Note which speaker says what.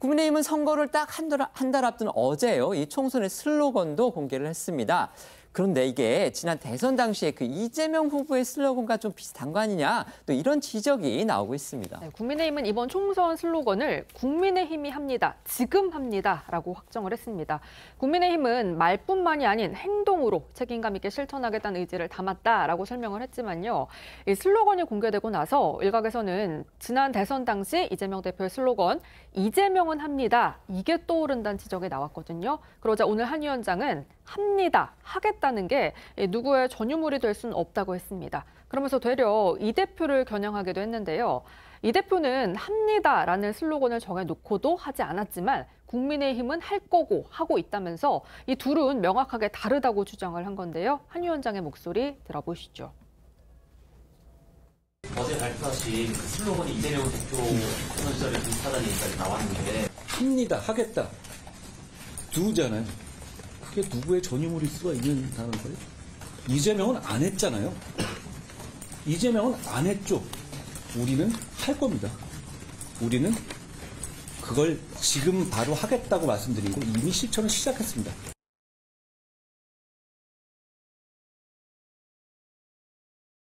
Speaker 1: 국민의힘은 선거를 딱 한 달 앞둔 어제요. 이 총선의 슬로건도 공개를 했습니다. 그런데 이게 지난 대선 당시에 그 이재명 후보의 슬로건과 좀 비슷한 거 아니냐, 또 이런 지적이 나오고 있습니다.
Speaker 2: 네, 국민의힘은 이번 총선 슬로건을 국민의힘이 합니다, 지금 합니다라고 확정을 했습니다. 국민의힘은 말뿐만이 아닌 행동으로 책임감 있게 실천하겠다는 의지를 담았다라고 설명을 했지만요. 이 슬로건이 공개되고 나서 일각에서는 지난 대선 당시 이재명 대표의 슬로건 이재명은 합니다, 이게 떠오른다는 지적이 나왔거든요. 그러자 오늘 한 위원장은 합니다, 하겠다는 게 누구의 전유물이 될 수는 없다고 했습니다. 그러면서 되려 이 대표를 겨냥하기도 했는데요. 이 대표는 합니다라는 슬로건을 정해놓고도 하지 않았지만 국민의힘은 할 거고 하고 있다면서 이 둘은 명확하게 다르다고 주장을 한 건데요. 한 위원장의 목소리 들어보시죠.
Speaker 3: 어제 발표하신 그 슬로건이 이재명 대표 총선 시절에 비슷하다는 얘기까지 나왔는데
Speaker 4: 합니다, 하겠다 두잖아요. 그게 누구의 전유물일 수가 있는 거예요? 이재명은 안 했잖아요. 이재명은 안 했죠. 우리는 할 겁니다. 우리는 그걸 지금 바로 하겠다고 말씀드리고 이미 실천을 시작했습니다.